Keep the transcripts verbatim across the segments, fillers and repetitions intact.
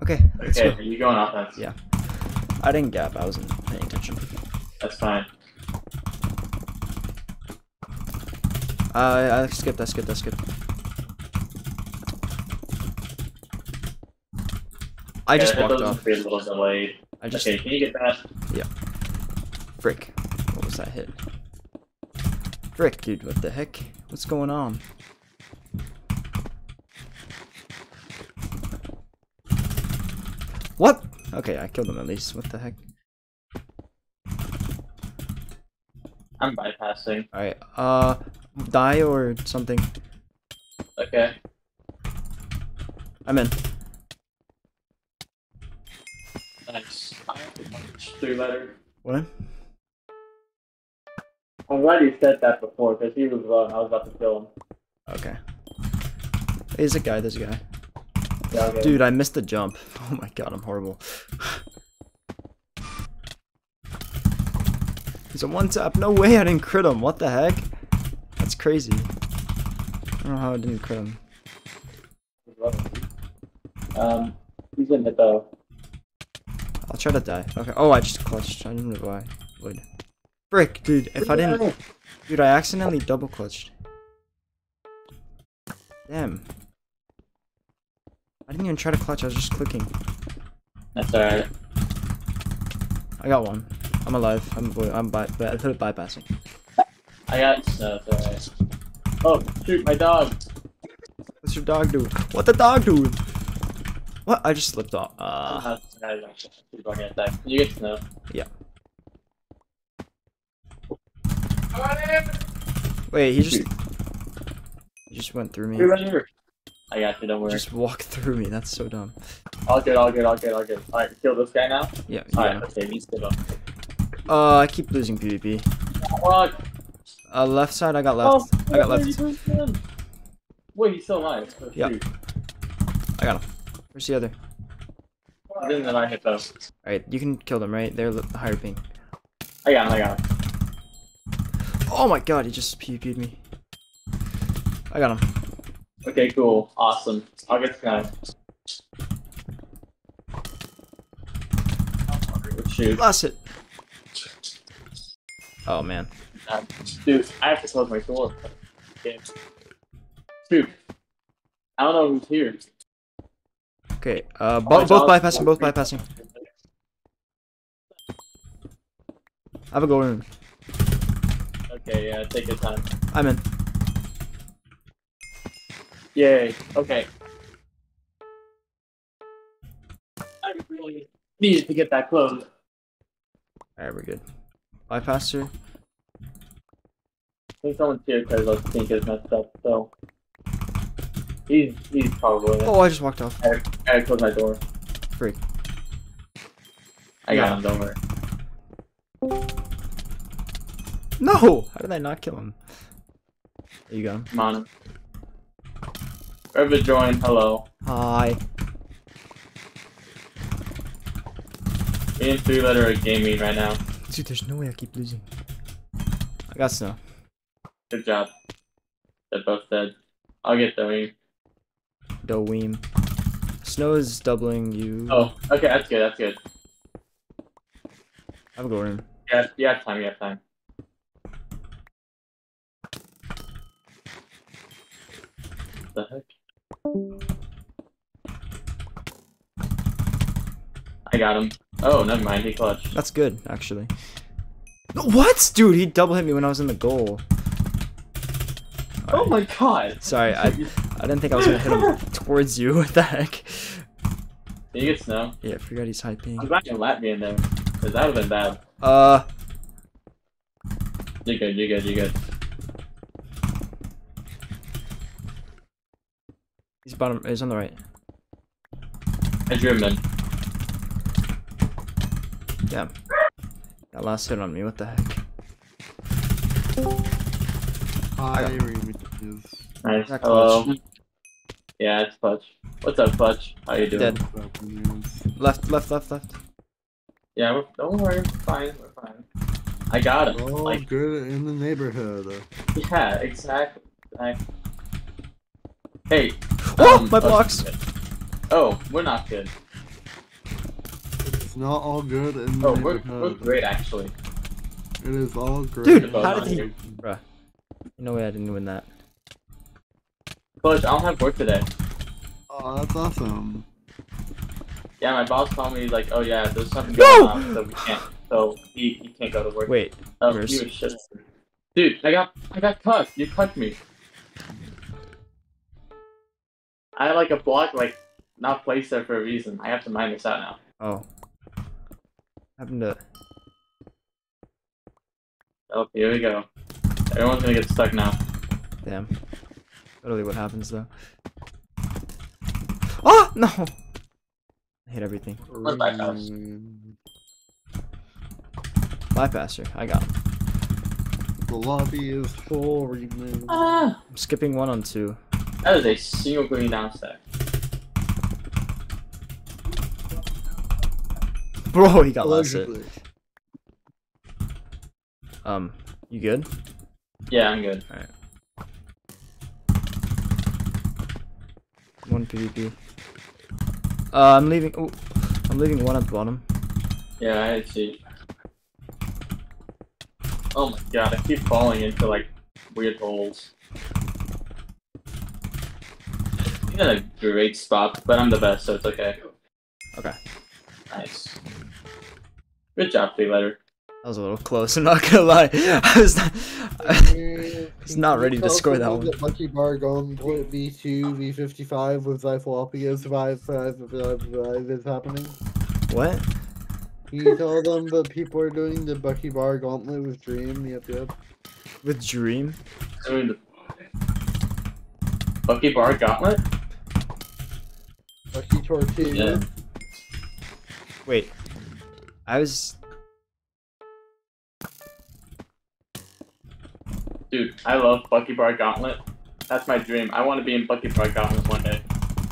Okay, let's Okay, go. you going offense? Yeah. I didn't gap. I wasn't paying attention. That's fine. Uh, I skipped. I skipped. I skipped. I Yeah, just it walked doesn't off. be a little delayed. I just. Okay, can you get that? Yeah. Frick. What was that hit? Frick, dude. What the heck? What's going on? What? Okay, I killed him at least. What the heck? I'm bypassing. Alright, uh, die or something. Okay. I'm in. Nice. I have to punch three letter. What? I'm glad you said that before, because he was uh, I was about to kill him. Okay. There's a guy, there's a guy. Yeah, okay. Dude, I missed the jump. Oh my god, I'm horrible. He's a one tap. No way I didn't crit him. What the heck? That's crazy. I don't know how I didn't crit him. Um, he's in it though. I'll try to die. Okay. Oh, I just clutched. I didn't know why. Would. Frick, dude. If I didn't. Dude, I accidentally double clutched. Damn. I didn't even try to clutch. I was just clicking. That's alright. I got one. I'm alive. I'm I'm by, by, bypassing. I got stuff, alright. Oh, shoot, my dog! What's your dog doing? What the dog doing? What? I just slipped off. Uh, Uh, you get snow. yeah. Wait, he just he just went through me. You're right here. I got you, don't worry. Just walked through me. That's so dumb. All good, all good, all good, all good. Alright, kill this guy now? Yeah. Alright, yeah. okay, he's still up. Uh, I keep losing PvP. Fuck! Uh, left side. I got left. Oh, I got wait, left. he's still- Wait, he's still alive. Oh, Yeah. shoot. I got him. Where's the other? Then then I hit though. Alright, you can kill them, right? They're the higher ping. I got him, I got him. Oh my god, he just PvP'd me. I got him. Okay, cool. Awesome. I'll get this guy. Shoot. Last hit. Oh man. Uh, dude, I have to close my door. Okay. Shoot. I don't know who's here. Okay, uh, bo both bypassing, both bypassing. Have a go in. Okay, yeah, take your time. I'm in. Yay. Okay. I really needed to get that close. Alright, we're good. Bypass her. I think someone's here because I think is messed up, so. He's, he's probably. Oh, I just walked off. I gotta close my door. Freak. I got him, don't worry. No! How did I not kill him? There you go. Come on. Whoever joined, hello. Hi. Me and three letter are gaming right now. Dude, there's no way I keep losing. I got snow. Good job. They're both dead. I'll get the Doweem. Snow is doubling you. Oh, okay, that's good, that's good. Have a go room. Yeah, you have time, you have time. What the heck? I got him. Oh, never mind, he clutched. That's good, actually. What? Dude, he double hit me when I was in the goal. Oh my god! Sorry, I I didn't think I was gonna hit him towards you. What the heck? Did you get snow? Yeah, I forgot he's high ping. I'm glad you let me in there, because that would've been bad. Uh, You're good, you're good, you're good. he's bottom. He's on the right. I drew him in. Damn. That last hit on me. What the heck? Hi, got- Remiges. Nice. That Hello. clutch. Yeah, it's Clutch. What's up, Clutch? How you doing? Dead. Left, left, left, left. Yeah, we're, don't worry, we're fine, we're fine. I got him. Oh, Like, good in the neighborhood. yeah, exactly. exactly. Hey. Oh, um, my blocks. Oh, we're not good. not all good in the Oh, we're, we're neighborhood. great actually. It is all great. Dude, Both how did on he? here. Bruh. No way I didn't win that. Coach, I don't have work today. Oh, that's awesome. Yeah, my boss told me like, oh yeah, there's something No! going on, so we can't. So he, he can't go to work. Wait. Oh, where's- he was shit. Dude, I got I got cut. You cut me. I had like a block like not placed there for a reason. I have to mine this out now. Oh. Happened to. Oh, here we go. Everyone's gonna get stuck now. Damn. Literally what happens though. Oh no! I hate everything. Let's bypass. Mm, Bypasser. I got him. The lobby is full. Remove. Ah, I'm skipping one on two. that is a single green down stack. Bro, he got last hit. Allegedly. Um, you good? Yeah, I'm good. One PvP. Uh, I'm leaving. Oh, I'm leaving one at the bottom. Yeah, I see. Oh my god, I keep falling into like weird holes. You're in a great spot, but I'm the best, so it's okay. Okay. Nice. Good job, Three Letter. That was a little close. I'm not gonna lie. I was not. He's not ready to score that one. Lucky Bar going V two, V fifty-five with Zyphalopias five five five is happening. What? He told them that people are doing the Bucky Bar Gauntlet with Dream. Yep, yep. With Dream? Doing the Bucky Bar Gauntlet? Bucky Tortilla. Yeah. Wait. I was. Dude, I love Bucky Bar Gauntlet. That's my dream. I want to be in Bucky Bar Gauntlet one day.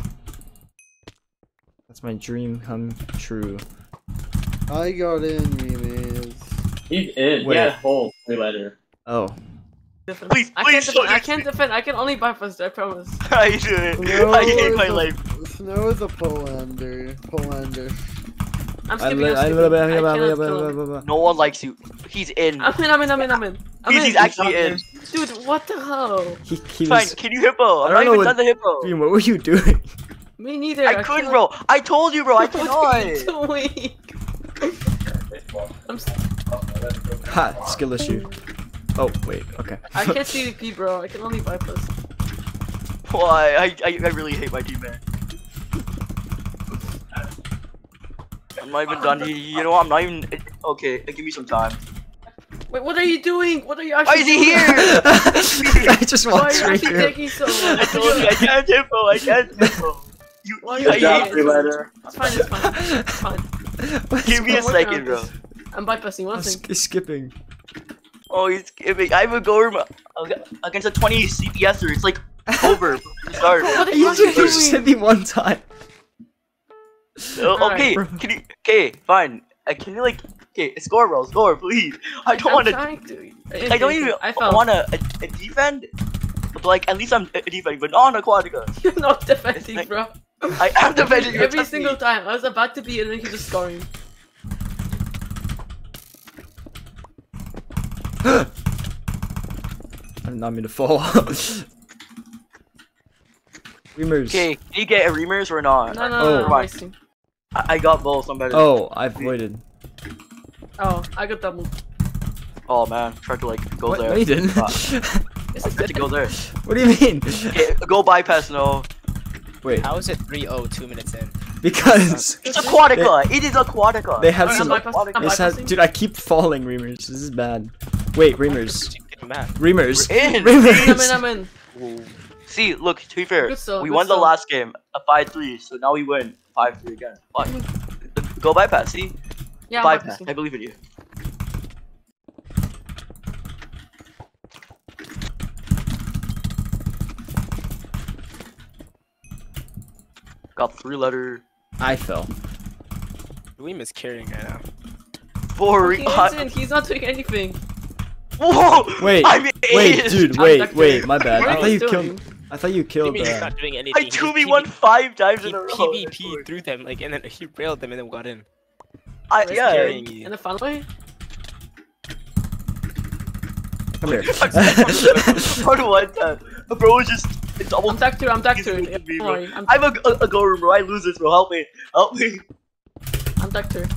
That's my dream come true. I got in, Remus. He's in. Wait. He had a whole Three Letter. Oh. Please, I please can't don't defend. I do can't defend. I can only bypass. I promise. I do it. Snow I hate is my a- life. Snow is a Polander. Polander. I'm I skipping. li- I'm I skipping. li- I blah, blah, cannot blah, kill blah, him. blah, blah. No one likes you. He's in. I'm in. I'm in. I'm in. I'm in. I'm He's, in. he's actually in. Dude, what the hell? He, he Fine, was. can you hippo? I I'm don't not know even what- done the hippo. Dream, what were you doing? Me neither. I could, cannot- bro. I told you, bro. I What are you cannot. doing? I'm. s- Ha! Skill issue. Oh, wait, okay. I can't C V P, bro. I can only bypass. Why? I, I I really hate my team, man. I'm not even done. You, you know what? I'm not even. Okay, give me some time. Wait, what are you doing? What are you Why actually is he doing? here? I just Why walked are you straight actually through. taking so long? I told you I can't hippo. I can't hippo. You, Why you are I you Good job, hate. Three Letter. It's fine. It's fine. It's fine. What's Give me a going- working second, on bro. this. I'm bypassing one I'm thing. sk- skipping. Oh, he's giving. I have a go against a twenty C P S er. It's like over. Start. What are You you just, you just doing? hit me one time. Oh, okay, Alright. can you? Okay, fine. Uh, can you like? Okay, score, bro. Score, please. I don't I'm want to. trying to. I don't even I fell. want to a, a defend. But like, at least I'm a defending, but not on Aquatica. You're not defending, like- bro. I am defending. you Every trust single me. time. I was about to be, and then he was scoring. I did not mean to fall. Reamers. Okay, can you get a Reamers or not? No, no, Oh. no, I'm Right. wasting. I, I got both. I'm better. Oh, I voided. Oh, I got double. Oh man, tried to like go What? there. No, you didn't. Ah. Is I it tried to go there. What do you mean? Okay, go bypass. No, Wait, How is it three oh two minutes in? because it's Aquatica. It is Aquatica. they have I'm some. bypass- I'm This has, bypassing. dude, I keep falling, Reamers. This is bad. Wait, Reamers. Getting mad. Reamers. We're in. I'm in, Reamers. I'm in. See, look, to be fair, Good stuff, we good won the stuff. last game, a five three, so now we win five three again. Fuck. Go bypass, see? Yeah, I'm bypass, bypassing. I believe in you. Got three letter, I fell. Weem is carrying right now. four, He uh, isn't. He's not doing anything. whoa! Wait, I'm Wait, ace. dude, I'm wait, back wait, there. my bad. What I are thought you you killed. doing? I thought you What do killed. you mean he's Uh, not doing anything? I He two just v one P V five times He in a row. P V P through them, like, and then he railed them and then got in. I Risk yeah. carrying it. you. In a fun way. Come here. Part of one time. Bro was just it's almost. I'm back two. I'm back He's two. looking Yeah, at me, don't bro. worry, I'm, I'm a, a, a go room, bro. I lose this, bro. Help me. Help me. I'm back two.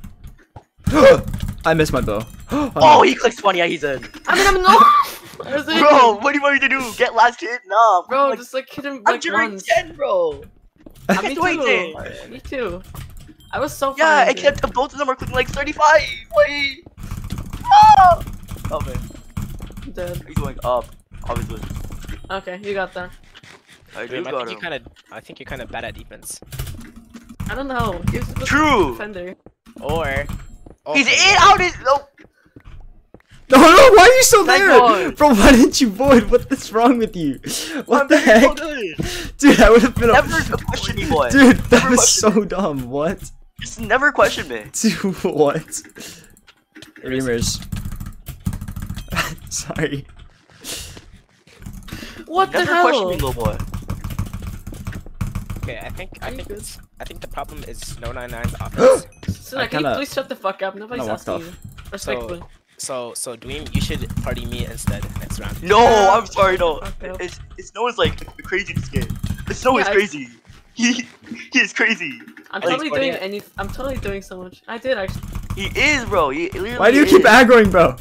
I missed my bow. Oh, Oh, no. he clicked twenty. Yeah, he's in. I mean, I'm not. I was in. Bro, what do you want me to do? Get last hit? Nah. Bro, like, just like hit him I'm like doing once. ten, bro. I can't me do anything. too. Me too. I was so Yeah, fine, except both of them are clicking like thirty-five. Wait. Ah! Oh man, dude. Dead. he's going up. Obviously, Okay, you got that. I do Dream, I got think you him. kind of, I think you're kind of bad at defense. I don't know. He's the True. defender. Or He's okay, in. Out is no. No, no, why are you still Thank there? God. Bro, why didn't you void? What is wrong with you? What I'm the very heck? so good. Dude, that would have been a... Never question me, boy. Dude, that Never was question so dumb. What? Just never question me. Dude, what? Reamers. Sorry. What the Never question hell? me, little boy. okay, I think, I Are you think, good? it's, I think the problem is no nine nine's offense. So, I like, can you kinda- please shut the fuck up? Nobody's kinda walked asking off. you. Respectfully. So, so Dweem, you should party me instead next round. No, Yeah. I'm sorry, no. Fuck up. It's it's Snow is like crazy this game. Snow is Yeah, I- crazy. He he is crazy. I'm Like, totally what doing do you- any. I'm totally doing so much. I did actually. He is, bro. He literally Why do you is. keep aggroing, bro?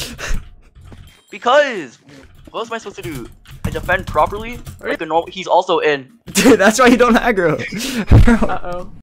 Because what else am I supposed to do? I defend properly? Like a normal. He's also in. Dude, that's why you don't aggro. Bro. Uh oh.